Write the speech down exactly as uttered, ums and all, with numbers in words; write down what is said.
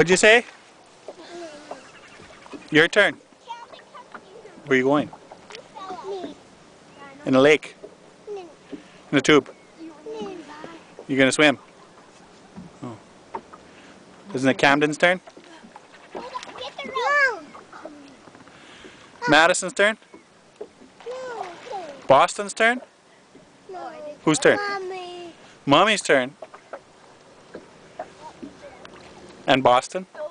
What'd you say? Your turn. Where are you going? In a lake? In a tube? You're gonna swim? Oh. Isn't it Camden's turn? Madison's turn? Boston's turn? Whose turn? Mommy's turn. And Boston?